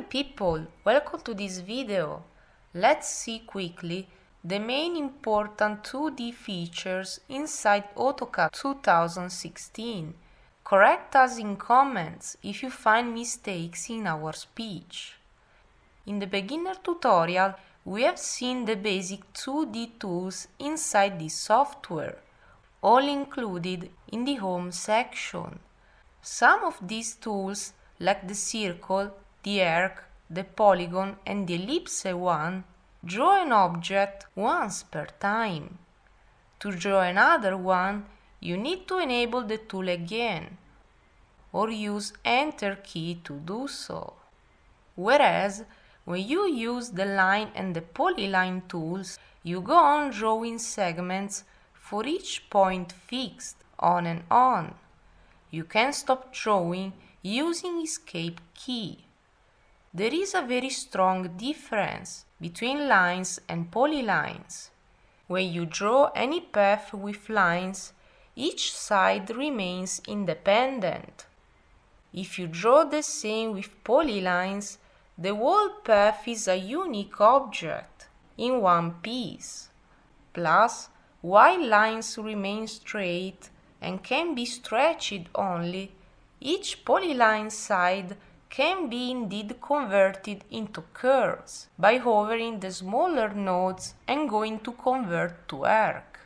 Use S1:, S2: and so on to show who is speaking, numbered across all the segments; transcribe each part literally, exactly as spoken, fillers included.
S1: people, welcome to this video. Let's see quickly the main important two D features inside AutoCAD two thousand sixteen. Correct us in comments if you find mistakes in our speech. In the beginner tutorial, we have seen the basic two D tools inside this software, all included in the Home section. Some of these tools, like the circle, the arc, the polygon and the ellipse one, draw an object once per time. To draw another one, you need to enable the tool again, or use Enter key to do so. Whereas, when you use the line and the polyline tools, you go on drawing segments for each point fixed, on and on. You can stop drawing using Escape key. There is a very strong difference between lines and polylines. When you draw any path with lines, each side remains independent. If you draw the same with polylines, the whole path is a unique object in one piece. Plus, while lines remain straight and can be stretched only, each polyline side can be indeed converted into curves by hovering the smaller nodes and going to convert to arc.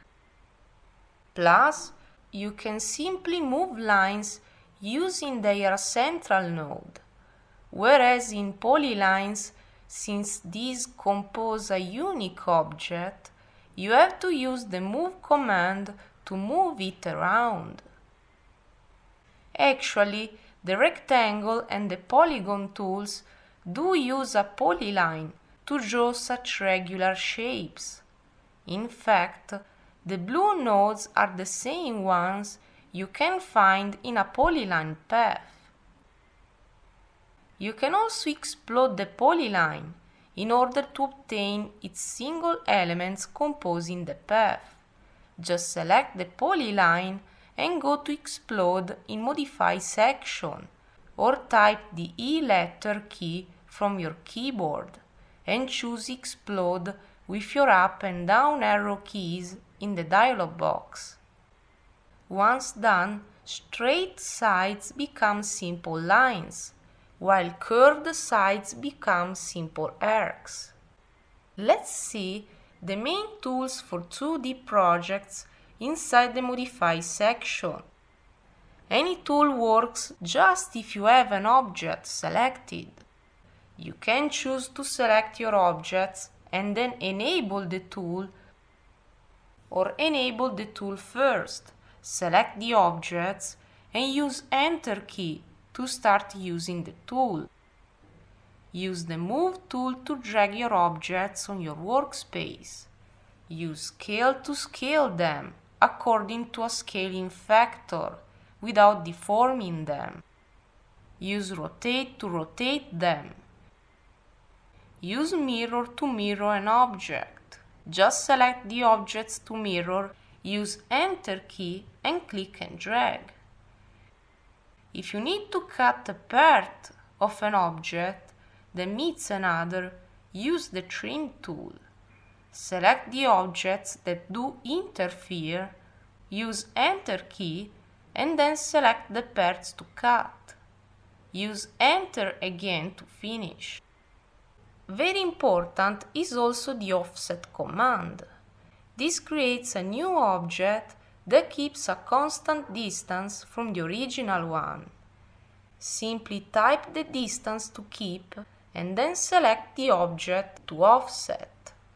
S1: Plus, you can simply move lines using their central node, whereas in polylines, since these compose a unique object, you have to use the move command to move it around. Actually, the rectangle and the polygon tools do use a polyline to draw such regular shapes. In fact, the blue nodes are the same ones you can find in a polyline path. You can also explode the polyline in order to obtain its single elements composing the path. Just select the polyline and go to Explode in Modify section, or type the E letter key from your keyboard and choose Explode with your up and down arrow keys in the dialog box. Once done, straight sides become simple lines, while curved sides become simple arcs. Let's see the main tools for two D projects inside the Modify section. Any tool works just if you have an object selected. You can choose to select your objects and then enable the tool, or enable the tool first, select the objects and use Enter key to start using the tool. Use the Move tool to drag your objects on your workspace. Use Scale to scale them according to a scaling factor without deforming them. Use Rotate to rotate them. Use Mirror to mirror an object. Just select the objects to mirror, use Enter key and click and drag. If you need to cut a part of an object that meets another, use the Trim tool. Select the objects that do interfere, use Enter key and then select the parts to cut. Use Enter again to finish. Very important is also the Offset command. This creates a new object that keeps a constant distance from the original one. Simply type the distance to keep and then select the object to offset.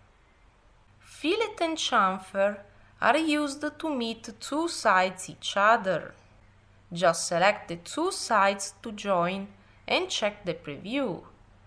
S1: Fillet and chamfer are used to meet two sides each other. Just select the two sides to join and check the preview.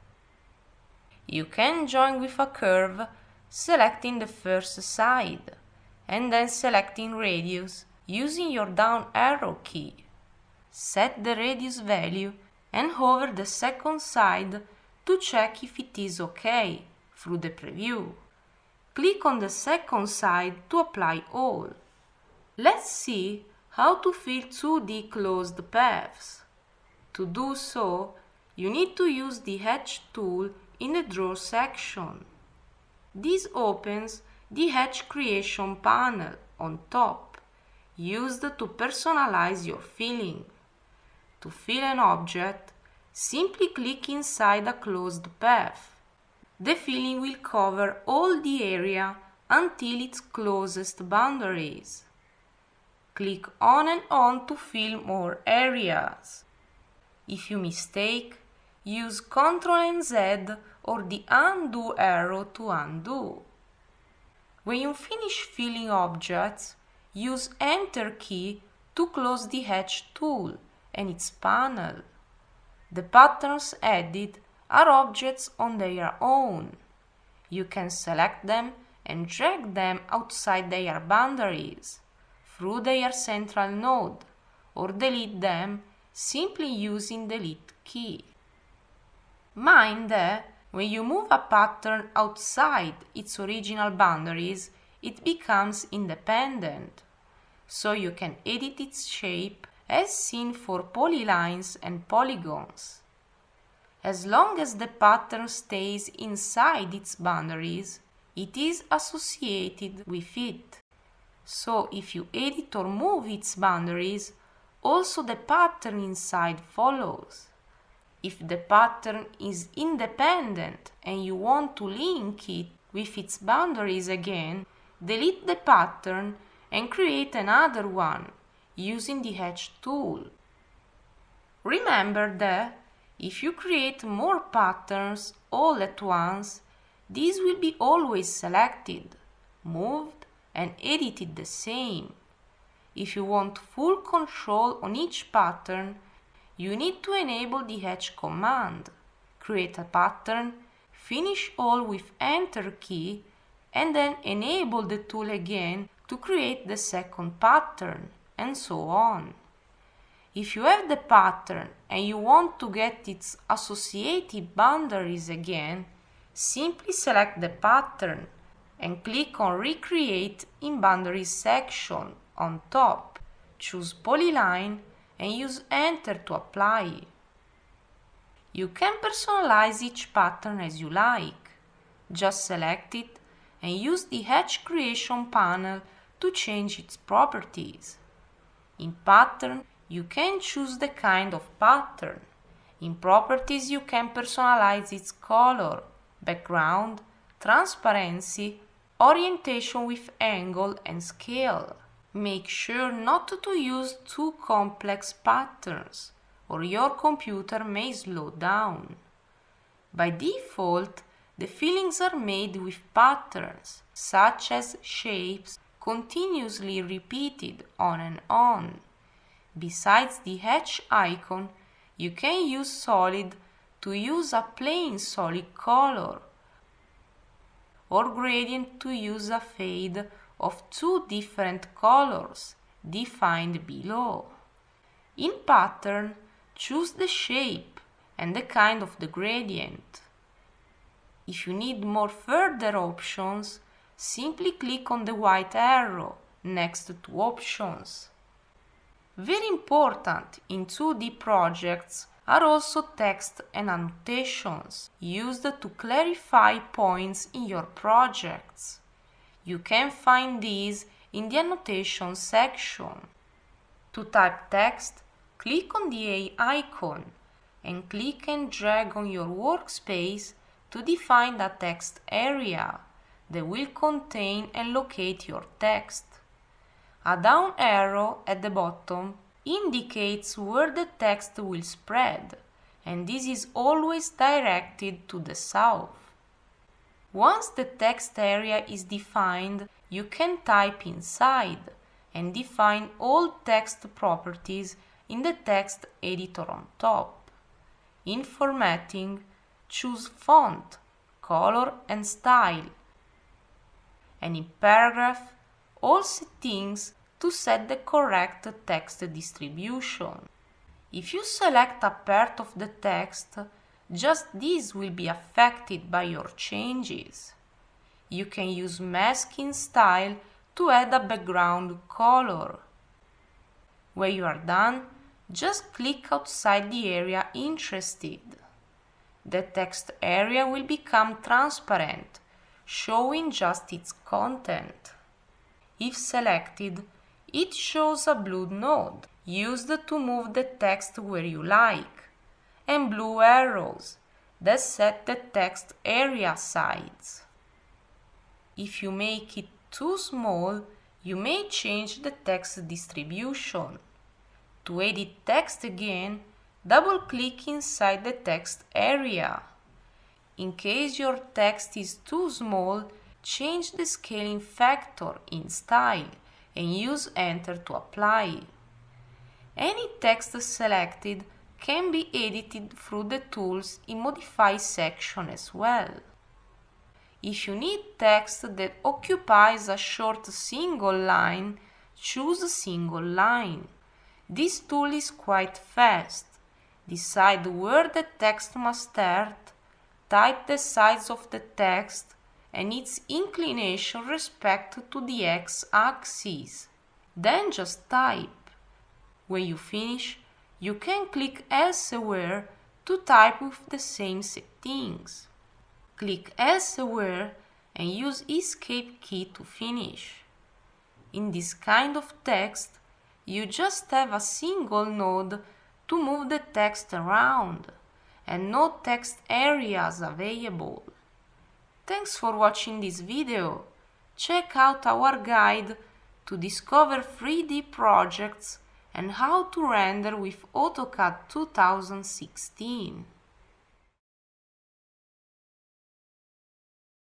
S1: You can join with a curve, selecting the first side, and then selecting radius using your down arrow key. Set the radius value and hover the second side to check if it is OK through the preview. Click on the second side to apply all. Let's see how to fill two D closed paths. To do so, you need to use the Hatch tool in the Draw section. This opens the Hatch Creation panel on top, used to personalize your filling. To fill an object, simply click inside a closed path. The filling will cover all the area until its closest boundaries. Click on and on to fill more areas. If you mistake, use Ctrl and Z or the undo arrow to undo. When you finish filling objects, use Enter key to close the Hatch tool and its panel. The patterns added are objects on their own. You can select them and drag them outside their boundaries, through their central node, or delete them simply using the Delete key. Mind that when you move a pattern outside its original boundaries, it becomes independent, so you can edit its shape as seen for polylines and polygons. As long as the pattern stays inside its boundaries, it is associated with it. So if you edit or move its boundaries, also the pattern inside follows. If the pattern is independent and you want to link it with its boundaries again, delete the pattern and create another one using the Hatch tool. Remember that if you create more patterns all at once, these will be always selected, moved and edited the same. If you want full control on each pattern, you need to enable the Hatch command, create a pattern, finish all with Enter key, and then enable the tool again to create the second pattern, and so on. If you have the pattern and you want to get its associated boundaries again, simply select the pattern and click on Recreate in Boundaries section on top. Choose Polyline and use Enter to apply. You can personalize each pattern as you like. Just select it and use the Hatch Creation panel to change its properties. In Pattern, you can choose the kind of pattern. In Properties, you can personalize its color, background, transparency, orientation with angle and scale. Make sure not to use too complex patterns, or your computer may slow down. By default, the fillings are made with patterns, such as shapes, continuously repeated on and on. Besides the Hatch icon, you can use Solid to use a plain solid color, or Gradient to use a fade of two different colors defined below. In Pattern, choose the shape and the kind of the gradient. If you need more further options, simply click on the white arrow next to Options. Very important in two D projects are also text and annotations used to clarify points in your projects. You can find these in the Annotation section. To type text, click on the A icon and click and drag on your workspace to define a text area that will contain and locate your text. A down arrow at the bottom indicates where the text will spread, and this is always directed to the south. Once the text area is defined, you can type inside and define all text properties in the text editor on top. In Formatting, choose Font, Color and Style, and in Paragraph, all settings to set the correct text distribution. If you select a part of the text, just this will be affected by your changes. You can use Masking Style to add a background color. When you are done, just click outside the area interested. the text area will become transparent, showing just its content. If selected, it shows a blue node, used to move the text where you like, and blue arrows that set the text area size. If you make it too small, you may change the text distribution. To edit text again, double-click inside the text area. In case your text is too small, change the scaling factor in Style and use Enter to apply. Any text selected can be edited through the tools in Modify section as well. If you need text that occupies a short single line, choose Single Line. This tool is quite fast. Decide where the text must start, type the size of the text and its inclination respect to the x-axis. Then just type. When you finish, you can click Elsewhere to type with the same settings. Click Elsewhere and use Escape key to finish. In this kind of text, you just have a single node to move the text around and no text areas available. Thanks for watching this video. Check out our guide to discover three D projects and how to render with AutoCAD two thousand sixteen.